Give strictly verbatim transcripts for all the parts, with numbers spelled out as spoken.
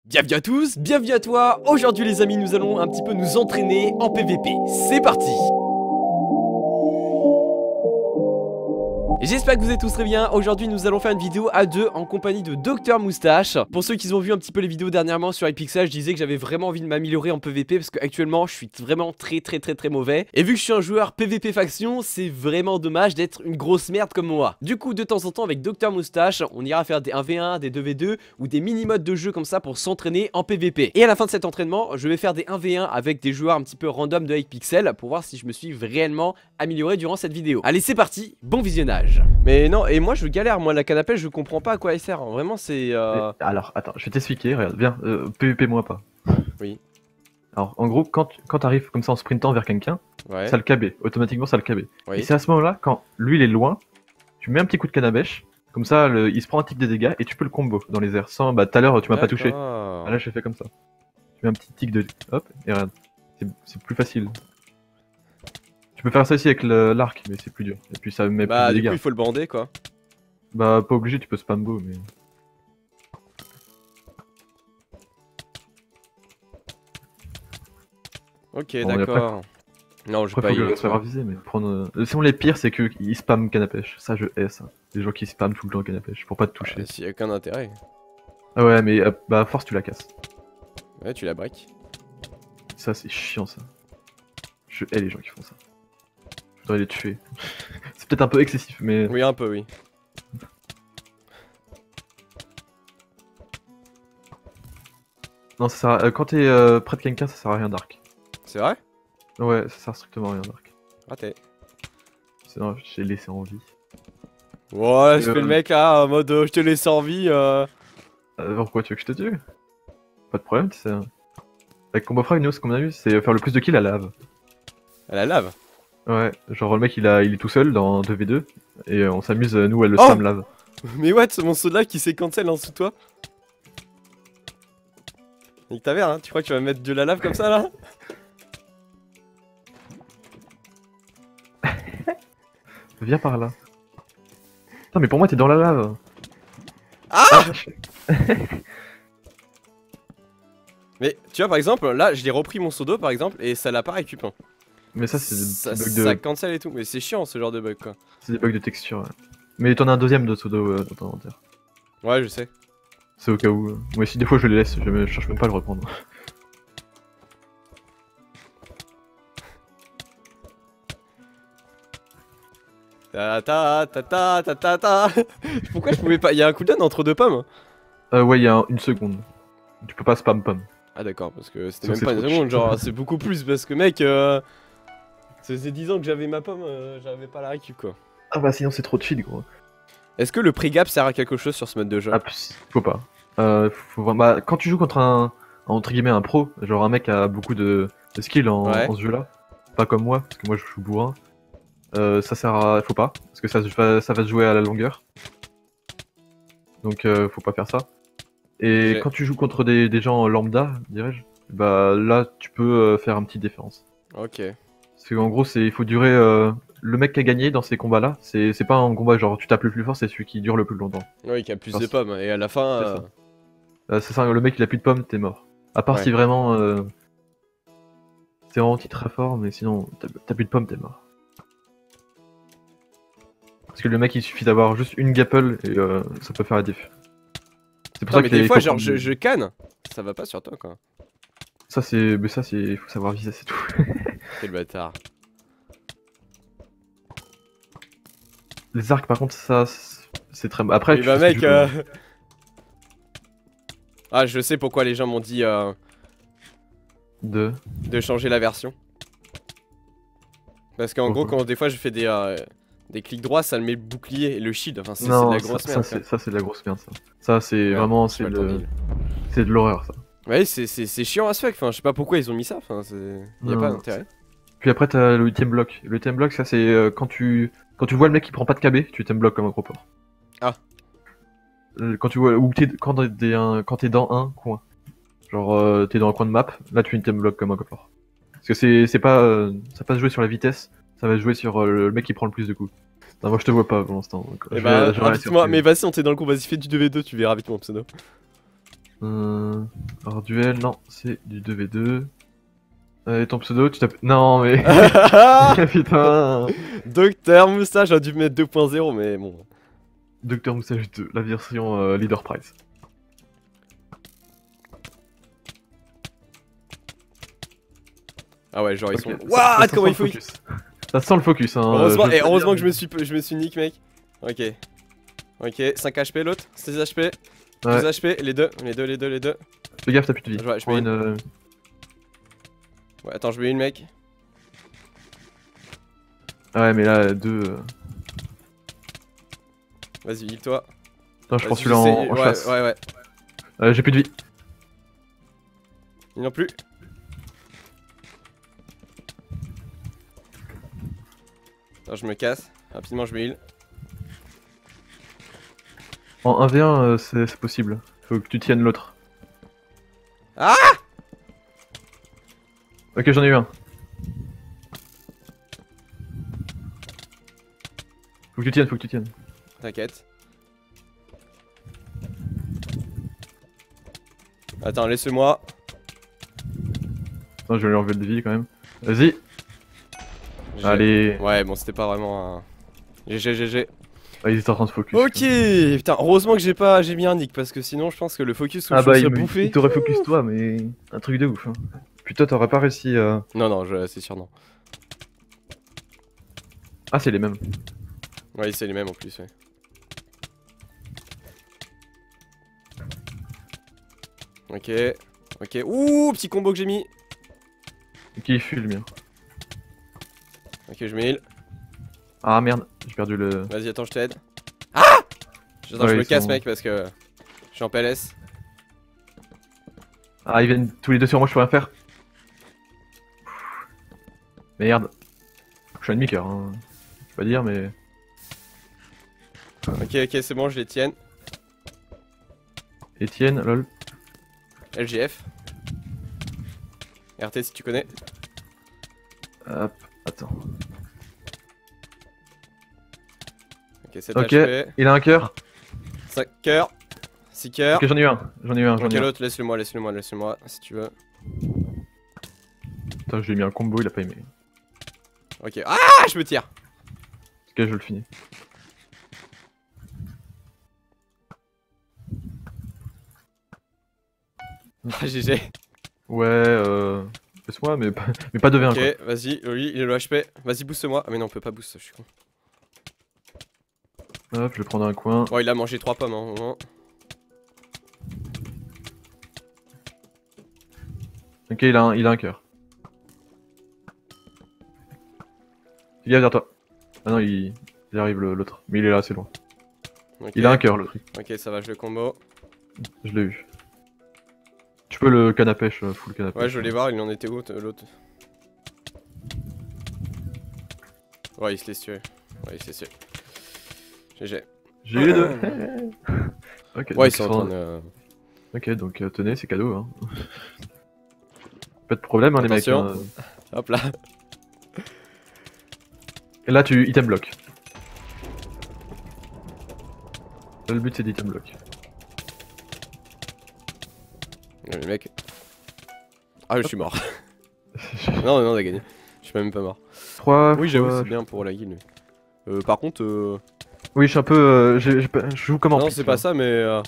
Bienvenue à tous, bienvenue à toi. Aujourd'hui les amis, nous allons un petit peu nous entraîner en P V P. C'est parti. J'espère que vous êtes tous très bien. Aujourd'hui nous allons faire une vidéo à deux en compagnie de Docteur Moustache. Pour ceux qui ont vu un petit peu les vidéos dernièrement sur Hypixel, je disais que j'avais vraiment envie de m'améliorer en P V P parce qu'actuellement je suis vraiment très très très très mauvais. Et vu que je suis un joueur P V P faction, c'est vraiment dommage d'être une grosse merde comme moi. Du coup de temps en temps avec Docteur Moustache, on ira faire des un v un, des deux v deux ou des mini-modes de jeu comme ça pour s'entraîner en P V P. Et à la fin de cet entraînement, je vais faire des un v un avec des joueurs un petit peu random de Hypixel pour voir si je me suis réellement amélioré durant cette vidéo. Allez c'est parti, bon visionnage. Mais non, et moi je galère, moi la canne à pêche je comprends pas à quoi elle sert, vraiment c'est... Euh... Alors attends, je vais t'expliquer, regarde, viens, euh, P V P moi pas. Oui. Alors en gros, quand, quand t'arrives comme ça en sprintant vers quelqu'un, Ouais. ça le K B, automatiquement ça le K B. Oui. Et c'est à ce moment là, quand lui il est loin, tu mets un petit coup de canne à pêche, comme ça le, il se prend un tic de dégâts et tu peux le combo dans les airs sans... Bah tout à l'heure tu m'as pas touché, ah, là j'ai fait comme ça. Tu mets un petit tic de... hop, et regarde, c'est plus facile. Tu peux faire ça aussi avec l'arc, mais c'est plus dur. Et puis ça met bah, plus de dégâts. Bah du coup dégâts. il faut le bander quoi. Bah pas obligé, tu peux spam beau mais... Ok bon, d'accord. Non je vais pas y y savoir viser, mais prendre... Euh, sinon les pires c'est qu'ils spamment canne à pêche, ça je hais ça. Les gens qui spamment tout le temps canne à pêche, pour pas te toucher. Ah, s'il y a aucun intérêt. Ah ouais mais euh, bah à force tu la casses. Ouais tu la break. Ça c'est chiant ça. Je hais les gens qui font ça. Je voudrais les tuer. C'est peut-être un peu excessif mais... Oui un peu oui. Non ça sert à... euh, quand t'es euh, près de quelqu'un ça sert à rien d'arc. C'est vrai? Ouais ça sert strictement à rien d'arc. Raté. Sinon j'ai laissé en vie. Ouais je euh... fais le mec là en mode euh, je te laisse en vie euh... euh... Pourquoi tu veux que je te tue? Pas de problème tu sais. Avec Combo Frag nous ce qu'on a vu c'est faire le plus de kills à la lave. À la lave? Ouais, genre le mec il, a, il est tout seul dans deux v deux et on s'amuse nous à le oh spam lave. Mais what, mon soldat qui s'est cancel en dessous de toi? Nique ta mère, hein, tu crois que tu vas mettre de la lave comme ça là? Viens par là. Putain mais pour moi t'es dans la lave. Ah, ah Mais tu vois par exemple, là je l'ai repris mon pseudo par exemple et ça l'a pas récup. Hein. Mais ça c'est ça, des bugs de... ça cancel et tout, mais c'est chiant ce genre de bug quoi. C'est des bugs de texture. Ouais. Mais t'en as un deuxième de pseudo euh, dans ton inventaire. Ouais je sais. C'est au cas où. Euh... Moi aussi des fois je les laisse, je, me... je cherche même pas à le reprendre. Ta ta ta ta ta ta ta. Pourquoi je pouvais pas? Il y a un cooldown entre deux pommes. Euh ouais il y a un... une seconde. Tu peux pas spam pomme. Ah d'accord, parce que c'était même pas une seconde, genre c'est beaucoup plus parce que mec, euh... ça faisait dix ans que j'avais ma pomme, euh, j'avais pas la récup quoi. Ah bah sinon c'est trop cheat gros. Est-ce que le pré-gap sert à quelque chose sur ce mode de jeu? Ah faut pas. Euh, faut voir... Bah quand tu joues contre un... entre guillemets un pro, genre un mec qui a beaucoup de, de skill en... Ouais. en ce jeu là, pas comme moi, parce que moi je joue bourrin, euh, ça sert à... faut pas, parce que ça, va... ça va se jouer à la longueur. Donc euh, faut pas faire ça. Et quand tu joues contre des, des gens lambda, dirais-je, bah là tu peux euh, faire un petit différence. Ok. Parce qu'en gros c'est il faut durer... Euh... Le mec qui a gagné dans ces combats là, c'est pas un combat genre tu tapes le plus fort, c'est celui qui dure le plus longtemps. Oui, qui a plus enfin, de pommes, et à la fin... C'est euh... ça. Euh, ça, le mec il a plus de pommes, t'es mort. À part ouais. si vraiment... Euh... T'es vraiment très fort, mais sinon t'as plus de pommes, t'es mort. Parce que le mec il suffit d'avoir juste une gapple et euh, ça peut faire la diff. C'est pour non, ça que mais des fois genre je, je canne, ça va pas sur toi quoi. Ça c'est... mais ça c'est... il faut savoir viser, c'est tout. Quel bâtard. Les arcs par contre ça c'est très... Après tu bah mec euh... Ah je sais pourquoi les gens m'ont dit euh... De... De changer la version. Parce qu'en gros quand des fois je fais des... Euh... Des clics droits, ça le met le bouclier et le shield, enfin c'est de la grosse ça, merde. Ça c'est de la grosse merde ça. Ça c'est ouais, vraiment, c'est le... c'est de l'horreur ça. Ouais c'est chiant à se faire, enfin je sais pas pourquoi ils ont mis ça, enfin c'est... Y'a pas d'intérêt. Puis après t'as le item block. Le item block ça c'est euh, quand tu... Quand tu vois le mec qui prend pas de K B, tu item block comme un gros porc. Ah. Euh, quand tu vois... Ou es... quand t'es un... quand t'es dans un coin. Genre euh, t'es dans un coin de map, là tu item block comme un gros porc. Parce que c'est pas... Euh... ça va pas se jouer sur la vitesse. Ça va jouer sur euh, le mec qui prend le plus de coups. Non, moi je te vois pas pour l'instant. Eh bah, moi mais vas-y, on t'est dans le coup, vas-y, fais du deux v deux, tu verras vite mon pseudo. Euh... Alors duel, non, c'est du deux v deux. Euh, et ton pseudo, tu t'appelles... Non mais... Putain. Docteur Moustache, j'aurais dû mettre deux point zéro mais bon. Docteur Moustache deux, la version euh, Leader Prize. Ah ouais, genre ils Okay. sont... What? Comment il faut... Ça sent le focus, hein. Heureusement, je et heureusement que je me suis, je me suis nick, mec. Ok. Ok, cinq H P l'autre, seize H P, douze H P, les deux, les deux, les deux, les deux. Fais gaffe, t'as plus de vie. Je, je mets une... une... Ouais, attends, je mets une, mec. Ouais, mais là, deux... Euh... Vas-y, heal-toi. Attends, je prends celui-là en, en ouais, chasse. Ouais, ouais, euh, J'ai plus de vie. Il non plus. Attends, je me casse. Rapidement, je me heal. En un v un, euh, c'est possible. Faut que tu tiennes l'autre. Ah! Ok, j'en ai eu un. Faut que tu tiennes, faut que tu tiennes. T'inquiète. Attends, laisse-moi. Attends, je vais lui enlever de vie quand même. Vas-y. Allez. Ouais, bon, c'était pas vraiment un... G G, G G. Ah, ils étaient en train de focus. Ok, putain, heureusement que j'ai pas, j'ai mis un nick parce que sinon je pense que le focus où ah je bah me il, serais bouffé. il t'aurait focus toi, mais un truc de ouf. Hein. Puis toi t'aurais pas réussi à... Non, non, je... c'est sûr, non. Ah, c'est les mêmes. Ouais, c'est les mêmes en plus, ouais. Ok, ok. Ouh, petit combo que j'ai mis. Ok, il fuit le mien. Ok, je me heal. Ah merde, j'ai perdu le... Vas-y, attends, je t'aide. Ah! Attends, Ouais, je me ils casse, sont- mec, parce que je suis en P L S. Ah, ils viennent tous les deux sur moi, je peux rien faire. Merde. Je suis un demi-cœur, hein. Je peux pas dire, mais... Ok, ok, c'est bon, je les tienne. Etienne, lol. L G F. R T si tu connais. Hop, attends. Ok, sept Ok, H P. il a un cœur. cinq cœurs. six cœurs. Ok, j'en ai eu un, j'en ai eu un, j'en Ok, ai eu un. l'autre, laisse-le moi, laisse-le moi, laisse-le moi, si tu veux. Putain, je lui ai mis un combo, il a pas aimé. Ok, ah, je me tire. Ok, je le finis. Ah, G G. Ouais, euh... laisse-moi, mais pas, mais pas de v un, Ok, quoi. vas-y, lui, il est le H P. Vas-y, booste-moi. Ah, mais non, on peut pas boost, je suis con. Hop, je vais prendre un coin. Bon, il a mangé trois pommes, hein, au moins. Ok, il a un, il a un cœur. Fais gaffe derrière toi. Ah non, il, il arrive le- l'autre. Mais il est là, c'est loin. Ok. Il a un cœur, l'autre. Ok, ça va, je le combo. Je l'ai eu. Tu peux le canne à pêche, euh, full canne à pêche. Ouais, je voulais voir, il en était où t- l'autre? Ouais, il se laisse tuer. Ouais, il se laisse tuer. G G. J'ai eu deux. Ok, Ouais, donc ils sont en train de. Ok, donc euh, tenez, c'est cadeau. Hein. Pas de problème, hein, les mecs. Attention. Hein. Hop là. Et là, tu item block. Là, le but, c'est d'item block. Ouais, les mecs. Ah, je suis mort. non, non, on a gagné. Je suis même pas mort. trois Oui, j'avoue, fois- c'est bien pour la guilde. mais- Euh, par contre. Euh... Oui, je suis un peu. Euh, j'ai- j'ai pas- je joue comme en Non, plus, c'est là. pas ça, mais. Euh...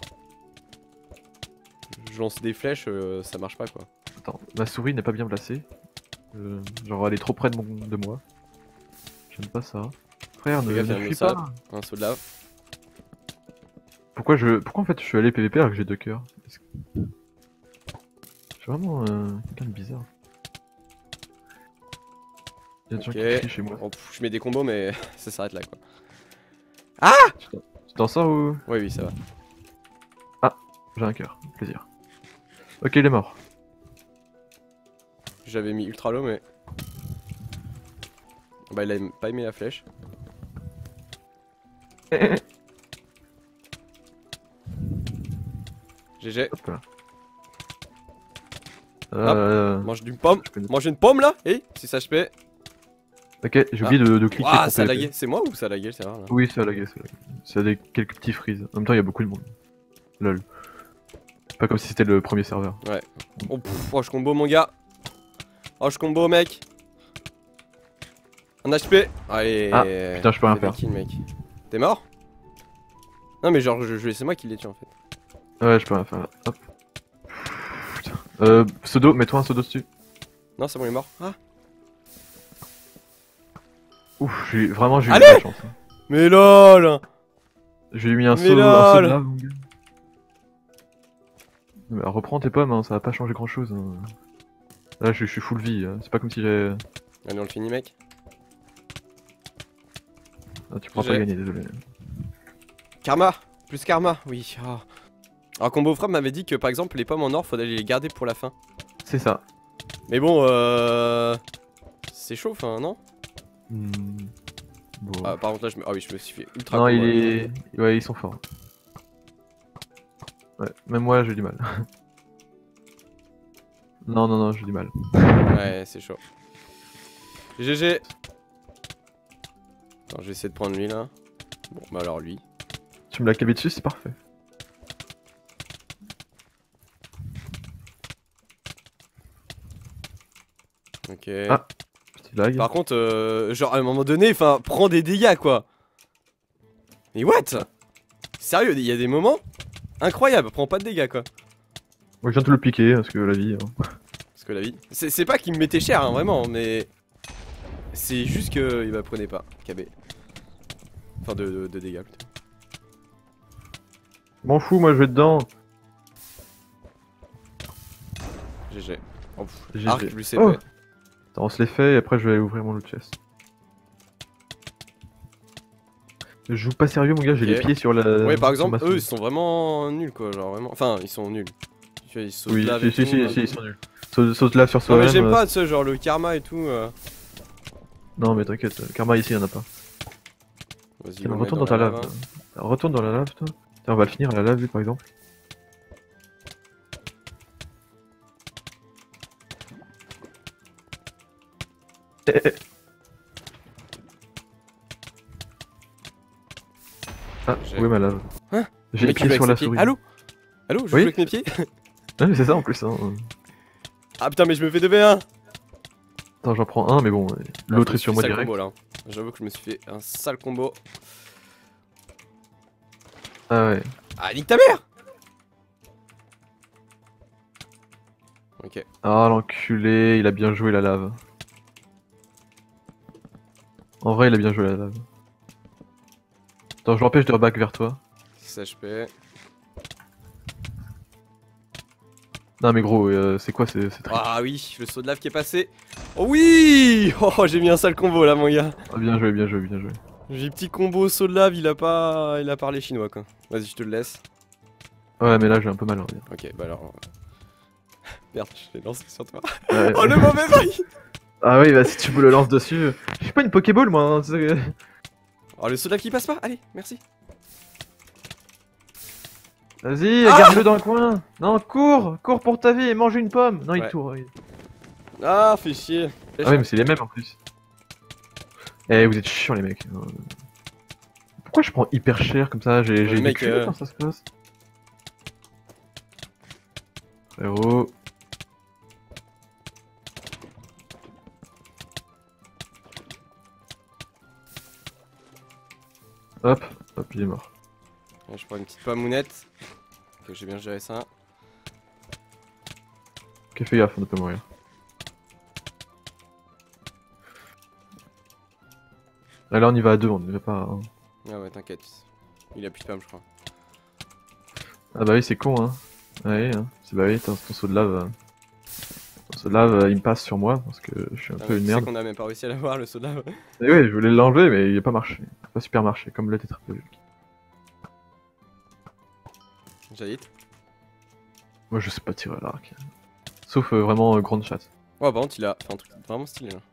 Je lance des flèches, euh, ça marche pas quoi. Attends, ma souris n'est pas bien placée. Euh, genre, elle est trop près de, mon, de moi. J'aime pas ça. Frère, ne, Fais gaffe, ne il y a un fuis sable. pas. Un saut de lave. Pourquoi je, pourquoi en fait je suis allé P V P alors que j'ai deux cœurs? Est-ce que- Je suis vraiment euh, quelqu'un de bizarre. Il y a des gens Ok. qui crient chez moi. Oh, pff, je mets des combos, mais ça s'arrête là quoi. Tu t'en- tu t'en sors ou? Oui, oui, ça va. J'ai un cœur, plaisir. Ok, il est mort. J'avais mis ultra low, mais. Bah, il a pas aimé la flèche. G G. Hop là. Euh... Mange d'une pomme. je connais- Mange une pomme là. Eh, six H P. Ok, j'ai oublié de, de cliquer Ah, pour ça a P V P. lagué. C'est moi ou ça a lagué? C'est rare là. Oui, c'est à laguer, c'est à laguer. C'est des quelques petits freeze. En même temps, il y a beaucoup de monde. Lol. pas comme si c'était le premier serveur. Ouais. Oh, pff, oh je combo mon gars. Oh je combo mec. Un H P. Allez. Ah, putain, je peux rien faire. Kill, mec. T'es mort? Non mais genre je, je, c'est moi qui l'ai tué en fait. Ouais je peux rien faire. Hop. Putain. Euh, pseudo, mets-toi un pseudo dessus. Non c'est bon il est mort. Ah. Ouf, j'ai vraiment j'ai eu de Allez la chance. Hein. Mais lol. J'ai mis un Mais saut, un saut lol. de lave, mon gars. Mais reprends tes pommes, hein, ça va pas changer grand chose. Hein. Là je, je suis full vie, hein. C'est pas comme si j'avais... Allez on le finit mec. Ah, tu pourras pas gagner, désolé. Karma. Plus karma, oui. Oh. Alors Combo Frappe m'avait dit que par exemple les pommes en or faudrait les garder pour la fin. C'est ça. Mais bon euh... c'est chaud enfin non? Hmm. Bon. Ah par contre là je me... Ah oui je me suis fait ultra Non combo, il est... Ouais ils sont forts. Ouais, même moi j'ai du mal. Non non non j'ai du mal. Ouais c'est chaud. G G. Attends je vais essayer de prendre lui là. Bon bah alors lui. Tu me l'as câblé dessus, c'est parfait. Ok. Ah, petit lag. Par contre, euh, genre à un moment donné, enfin, prends des dégâts quoi. Mais what? Sérieux, il y a des moments incroyables, prends pas de dégâts quoi. Moi je viens de te le piquer parce que la vie. Hein. Parce que la vie. C'est pas qu'il me mettait cher, hein, vraiment, mais. C'est juste qu'il m'apprenait pas, K B. Enfin, de, de, de dégâts plutôt. M'en fous, moi je vais dedans. G G. Oh, pff, G G. Arc, lui c'est Oh. fait. Attends, on se les fait et après je vais aller ouvrir mon loot chest. Je joue pas sérieux, mon gars, j'ai Ok. les pieds sur la. Ouais, par sur exemple, ma eux souris. ils sont vraiment nuls quoi, genre vraiment. Enfin, ils sont nuls. Tu vois, ils sautent Oui, là si, avec si, tout, si, là. si, ils sont nuls. Saute, saute là sur Non, soi-même. mais j'aime euh, pas, tu sais, genre le karma et tout. Euh... Non, mais t'inquiète, le karma ici y'en a pas. Vas-y, Tiens, on le retourne met dans ta la lave. lave, hein. Retourne dans la lave, toi. Tiens, on va le finir à la lave, lui, par exemple. Eh, eh. Ah, J'ai- où est ma lave? Hein? J'ai les Mais qui joue pieds avec sur ses la pieds. souris. Allô? Allô, je joue Oui. avec mes pieds? Ouais, mais c'est ça en plus. Hein. Ah putain, mais je me fais deux v un! Attends, j'en prends un, mais bon, l'autre est sur moi direct. Combo, là. J'avoue que je me suis fait un sale combo. Ah ouais. Ah, nique ta mère! Ok. Ah l'enculé, il a bien joué la lave. En vrai, il a bien joué la lave. Attends, je l'empêche de reback vers toi. six H P. Non mais gros, euh, c'est quoi ces trucs? Ah oui, le saut de lave qui est passé. Oh oui! Oh, j'ai mis un sale combo là, mon gars. Ah, bien joué, bien joué, bien joué. J'ai petit combo saut de lave, il a pas. Il a parlé chinois quoi. Vas-y, je te le laisse. Ouais, mais là j'ai un peu mal, on va dire. Ok, bah alors. Merde, je l'ai lancé sur toi. Ouais. Oh le mauvais bail! Ah oui, bah si tu me le lances dessus. Je suis pas une Pokéball moi. Hein, tu sais. Oh, le saut de lave qui passe pas? Allez, merci. Vas-y, Ah garde-le dans le coin. Non, cours, cours pour ta vie et mange une pomme. Non, il Ouais. tourne. il- Ah, fais chier. Ah oui, mais c'est les mêmes en plus. Eh, vous êtes chiants les mecs. Euh, Pourquoi je prends hyper cher comme ça? J'ai j'ai le des mec, cultes euh, quand ça se passe. Frérot. Hop, hop, il est mort. Ouais, je prends une petite pomme-mounette. Ok, j'ai bien géré ça. Ok, fais gaffe, on ne peut mourir. Là, là, on y va à deux, on ne va pas. Hein. Ah ouais, t'inquiète. Il a plus de pomme, je crois. Ah bah oui, c'est con, hein. Ouais, hein. C'est bah oui, ton, ton saut de lave. euh, Ton saut de lave, euh, il me passe sur moi parce que je suis un Ah, peu mais une tu sais merde. qu'on a même pas réussi à l'avoir, le saut de lave. Et ouais, je voulais l'enlever, mais il a pas marché. Il a pas super marché, comme le tétraplégique. J'allais. Moi, je sais pas tirer à l'arc. Sauf euh, vraiment euh, grande chatte. Ouais, par contre, il a fait un truc vraiment stylé là.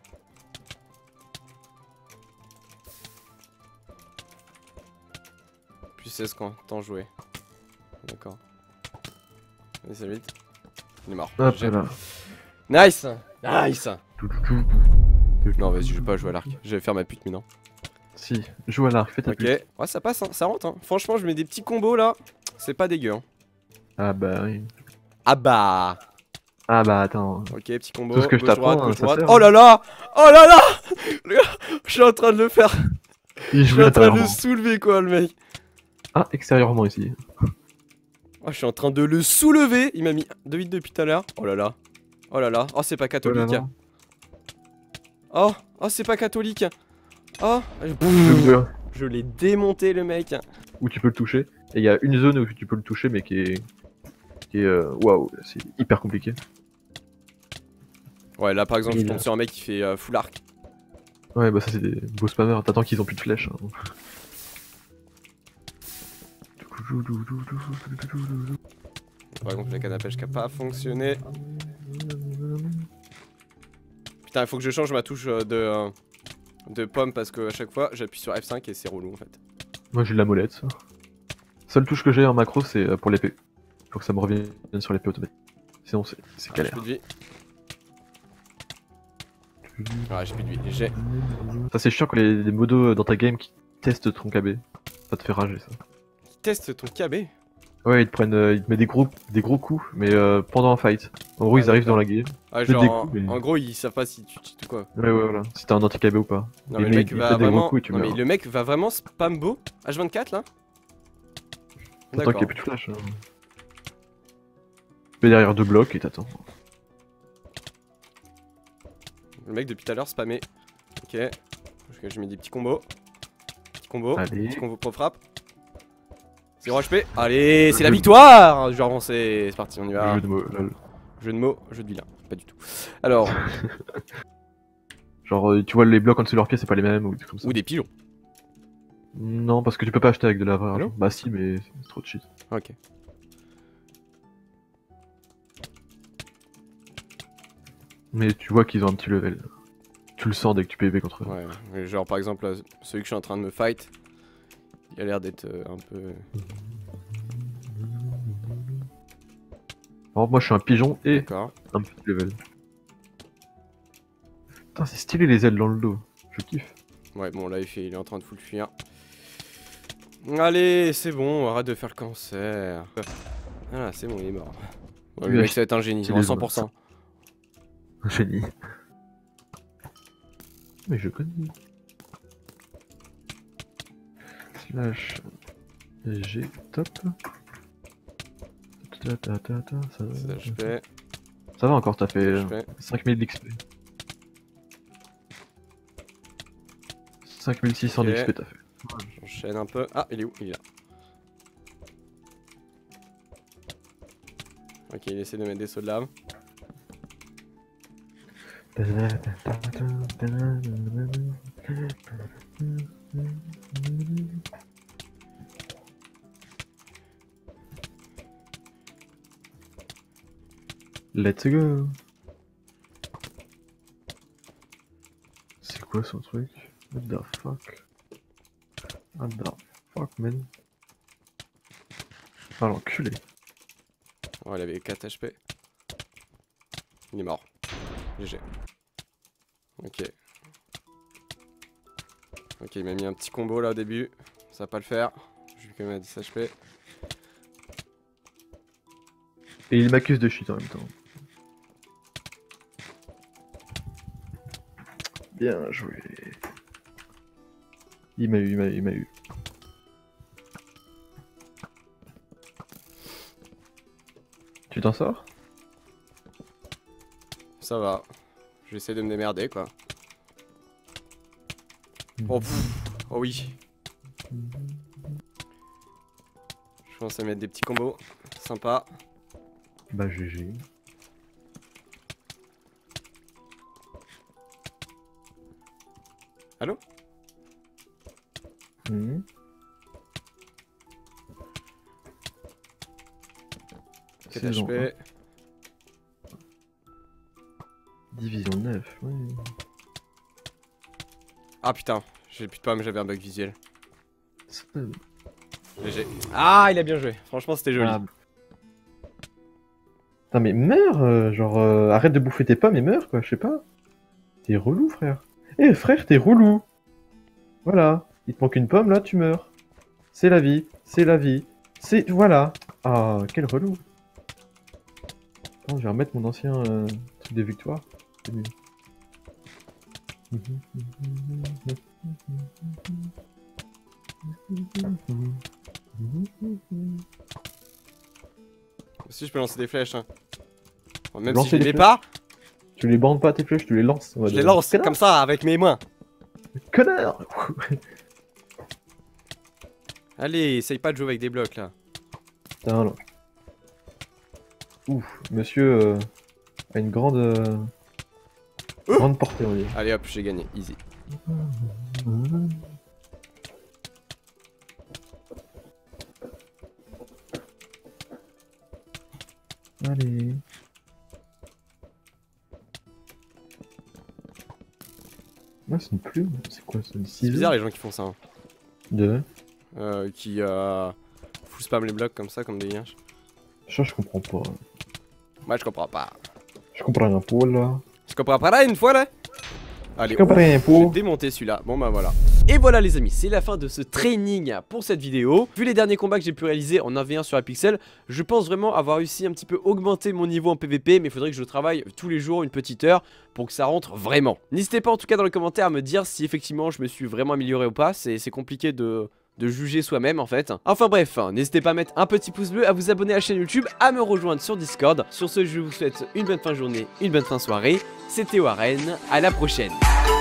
Plus seize quand t'en jouais. D'accord. Allez, ça vite. Il est mort. Hop, J'ai- là. Nice! Nice! Tout, tout, tout. Non, vas-y, je vais pas jouer à l'arc. Je vais faire ma pute maintenant. Si, joue à l'arc, fais ta Ok. pute. Ouais, ça passe, hein. Ça rentre. Hein. Franchement, je mets des petits combos là. C'est pas dégueu. Hein. Ah bah oui. Ah bah. Ah bah attends. Ok, petit combo. Tout ce que je gauche, t'apprends, droite, gauche, ça droite. sert, Oh hein. là là. Oh là là. Le gars, je suis en train de le faire. Il Je joue suis en train de le intérieurement. soulever quoi, le mec. Ah, extérieurement ici. Oh, je suis en train de le soulever. Il m'a mis deux hits depuis tout à l'heure. Oh là là. Oh là là. Oh, c'est pas Oh là catholique. là. Oh, oh, c'est pas catholique. Oh, Je veux- je l'ai démonté le mec. Où tu peux le toucher. Et il y a une zone où tu peux le toucher, mais qui est. qui est. euh, Waouh, c'est hyper compliqué. Ouais, là par exemple, je Il tombe a- sur un mec qui fait euh, full arc. Ouais, bah ça c'est des beaux spammers. T'attends qu'ils ont plus de flèches. Hein. Par exemple, la canne à pêche qui a pas fonctionné. Putain, il faut que je change ma touche euh, de, euh, de pomme parce que à chaque fois j'appuie sur F cinq et c'est relou en fait. Moi j'ai de la molette. Ça. Seule touche que j'ai en macro c'est euh, pour l'épée. Faut que ça me revienne sur l'épée automatique. Sinon c'est c'est Ah, j'ai galère. plus de vie. Ah, j'ai plus de vie. J'ai. Ça c'est chiant quand les, les modos dans ta game qui testent ton K B. Ça te fait rager ça. Teste ton K B. Ouais, ils te prennent, euh, ils te mettent des gros, des gros coups, mais euh, pendant un fight. En gros, Ah, ils arrivent d'accord. dans la game. Ah, Mettent genre, des en, coups, mais- en gros, ils savent pas si tu cheats ou quoi. Ouais, ouais, voilà. Si t'as un anti-K B ou pas. Non, Et mais le mais mec il va fait des gros vraiment. coups et tu Non, mais meurs. le mec va vraiment spam beau H vingt-quatre là. T'attends qu'il y ait plus de flash. Hein. Tu mets derrière deux blocs et t'attends. Le mec depuis tout à l'heure spammé. Ok. Je mets des petits combos. Petit combo. Allez. Petit combo pro frappe. zéro H P. Allez, c'est la victoire. Genre, c'est c'est parti, on y va. Jeu de mots, lol. Jeu de mots, jeu de vilain. Pas du tout. Alors, Genre, euh, tu vois les blocs en dessous de leurs pieds, c'est pas les mêmes ou des trucs comme ça. ou des pigeons. Non, parce que tu peux pas acheter avec de la vraie Ah non argent. Bah si, mais c'est trop de shit. Ok. Mais tu vois qu'ils ont un petit level. Tu le sens dès que tu P V B contre eux. Ouais, mais genre par exemple, là, celui que je suis en train de me fight, il a l'air d'être euh, un peu. Alors moi je suis un pigeon et D'accord. un petit level. Putain, c'est stylé les ailes dans le dos. Je kiffe. Ouais, bon, là il, fait, il est en train de full fuir. Allez, c'est bon, arrête de faire le cancer. Ah, c'est bon, il est mort. Ouais, le Oui, mec, ça va être un génie, c'est en les cent pour cent. Un génie. Mais je connais. Slash G top. Ta, ta, ta, ta, ça, Ça, je fais. ça va encore, t'as fait Je euh, fais. cinq mille d'X P. cinq mille six cents Ok. d'X P t'as fait. J'enchaîne un peu. Ah, il est où? Il est là. Ok, il essaie de mettre des sauts de lave. Let's go. C'est quoi son truc? What the fuck? What the fuck man? Ah l'enculé. Oh, il avait quatre H P. Il est mort. G G. Ok. Ok, il m'a mis un petit combo là au début. Ça va pas le faire. Je vais quand même à dix H P. Et il m'accuse de shit en même temps. Bien joué. Il m'a eu, il m'a eu, il m'a eu. Tu t'en sors? Ça va. J'essaie de me démerder quoi. Oh, pff. Oh oui. Je pense à mettre des petits combos. Sympa. Bah G G. Allô? Mmh. quatre H P. Division neuf, oui. Ah putain, j'ai plus de pommes, j'avais un bug visuel. Ça- G G. Ah, il a bien joué. Franchement, c'était joli. Ah. Putain mais meurs, euh, genre euh, arrête de bouffer tes pommes et meurs quoi, je sais pas. T'es relou frère. Eh frère, t'es relou. Voilà, il te manque une pomme là, tu meurs. C'est la vie, c'est la vie. C'est... Voilà. Ah, quel relou. Attends, je vais remettre mon ancien euh, truc de victoire. C'est mieux. Si je peux lancer des flèches, hein. Même Lancer si je les des mets pas, Tu les bandes pas tes flèches, tu les lances. je les lance comme ça avec mes mains. Connard. Allez, essaye pas de jouer avec des blocs là. Putain, là. Ouf, monsieur euh, a une grande euh, euh grande portée, on va dire. Allez hop, j'ai gagné, easy. Allez. Ah, c'est une plume, c'est quoi ça? C'est bizarre les gens qui font ça. Hein. De euh, Qui euh, full spam les blocs comme ça, comme des liens. Ça, je comprends pas. Moi je comprends pas. Je comprends un peu là. Je comprends pas là une fois là. Allez, je comprends un peu. J'ai démonté celui-là. Bon bah voilà. Et voilà les amis, c'est la fin de ce training pour cette vidéo. Vu les derniers combats que j'ai pu réaliser en un v un sur Hypixel, je pense vraiment avoir réussi un petit peu augmenter mon niveau en P V P, mais il faudrait que je travaille tous les jours une petite heure pour que ça rentre vraiment. N'hésitez pas en tout cas dans les commentaires à me dire si effectivement je me suis vraiment amélioré ou pas, c'est compliqué de... de juger soi-même en fait. Enfin bref, n'hésitez pas à mettre un petit pouce bleu, à vous abonner à la chaîne YouTube, à me rejoindre sur Discord. Sur ce, je vous souhaite une bonne fin de journée, une bonne fin de soirée. C'était Warren, à la prochaine.